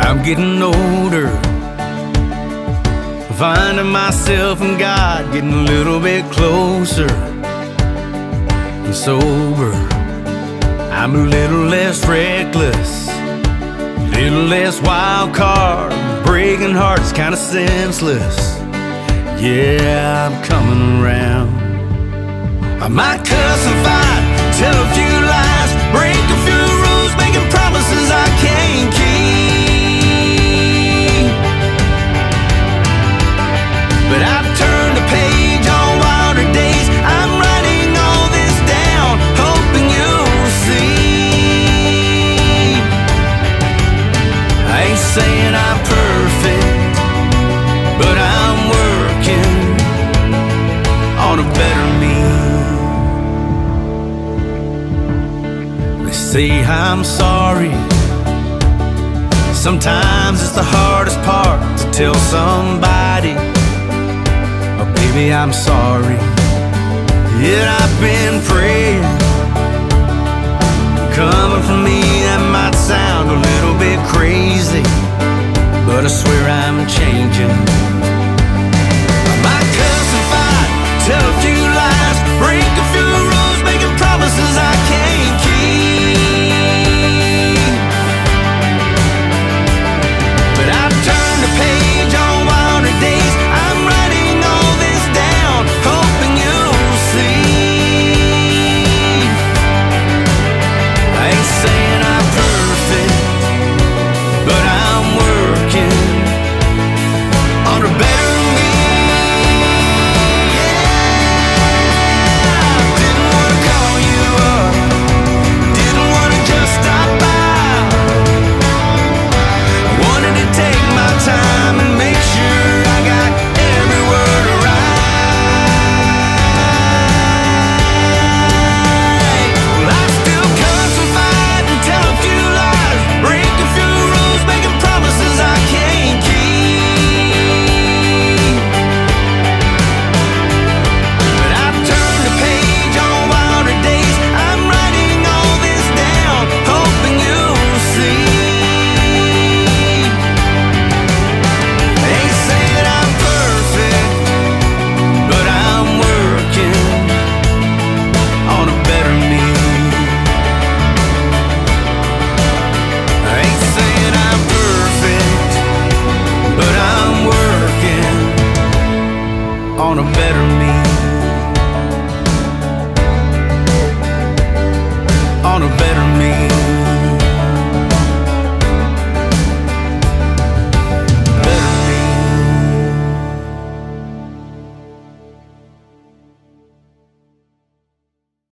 I'm getting older, finding myself and God getting a little bit closer. And sober, I'm a little less reckless, a little less wild card. Breaking hearts kinda senseless. Yeah, I'm coming around. I might cuss and fight, tell a few lies, break a few rules, making promises I can't keep. But I've turned a page on wilder days. I'm writing all this down, hoping you'll see. I ain't saying I'm perfect, but I'm working on a better me. They say I'm sorry. Sometimes it's the hardest part to tell somebody, oh baby, I'm sorry. Yet I've been praying. Coming from me, that might sound a little bit crazy, but I swear I'm changing. I might cuss and fight, tell a few lies, break a few rules, making promises I can't keep. But I've turned a page on wilder days. I'm writing all this down, hoping you'll see. I ain't saying I'm perfect, but I'm working on a better me. Yeah, didn't wanna call you up, didn't wanna just stop by. I wanted to take my time and make sure I got every word right. Well, I still cuss and fight and tell a few lies, break a few rules, making promises I can't keep. But I've turned a page on wilder days. I'm writing all this down, hoping you'll see. I ain't saying I'm perfect, but I'm working on a better me. I ain't saying I'm perfect, but I'm working on a better me. On a better me.